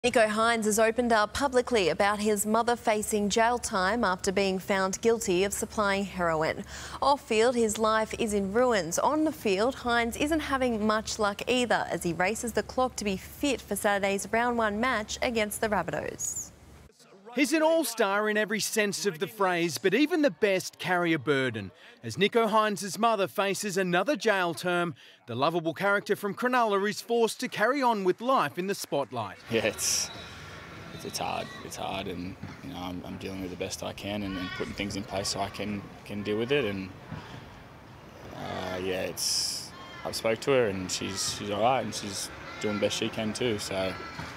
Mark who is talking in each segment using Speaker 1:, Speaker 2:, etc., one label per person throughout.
Speaker 1: Nicho Hynes has opened up publicly about his mother facing jail time after being found guilty of supplying heroin. Off-field, his life is in ruins. On the field, Hynes isn't having much luck either as he races the clock to be fit for Saturday's round one match against the Rabbitohs.
Speaker 2: He's an all-star in every sense of the phrase, but even the best carry a burden. As Nicho Hynes' mother faces another jail term, the lovable character from Cronulla is forced to carry on with life in the spotlight.
Speaker 3: Yeah, it's hard. It's hard, and you know I'm dealing with the best I can and putting things in place so I can deal with it. And yeah, I've spoke to her and she's all right and she's doing the best she can too. So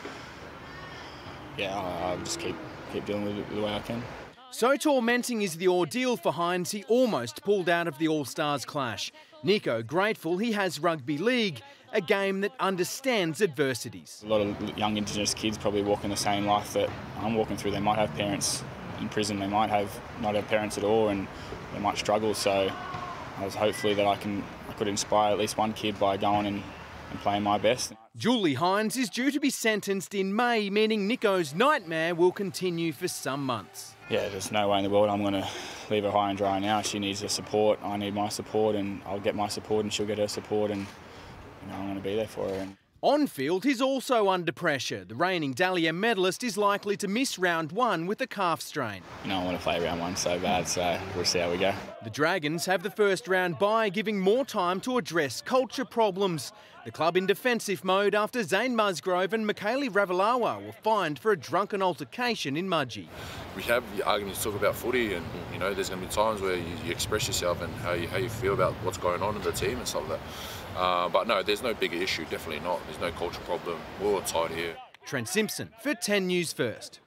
Speaker 3: yeah, I'll just keep dealing with it the way I can.
Speaker 2: So tormenting is the ordeal for Hynes, he almost pulled out of the All-Stars clash. Nicho grateful he has rugby league, a game that understands adversities. A
Speaker 3: lot of young Indigenous kids probably walking the same life that I'm walking through. They might have parents in prison, they might not have parents at all, and they might struggle. So I was hopefully that I could inspire at least one kid by going and playing my best.
Speaker 2: Julie Hynes is due to be sentenced in May, meaning Nicho's nightmare will continue for some months.
Speaker 3: Yeah, there's no way in the world I'm going to leave her high and dry now. She needs her support, I need my support, and I'll get my support and she'll get her support, and you know, I'm going to be there for her.
Speaker 2: On field, he's also under pressure. The reigning Dally M medalist is likely to miss round one with a calf strain.
Speaker 3: You know, I want to play round one so bad, so we'll see how we go.
Speaker 2: The Dragons have the first round bye, giving more time to address culture problems. The club in defensive mode after Zane Musgrove and Michaeli Ravalawa were fined for a drunken altercation in Mudgee.
Speaker 4: We have arguments to talk about footy, and you know there's going to be times where you express yourself and how you feel about what's going on in the team and stuff like that. But no, there's no bigger issue, definitely not. There's no culture problem. We're all tight here.
Speaker 2: Trent Simpson for 10 News First.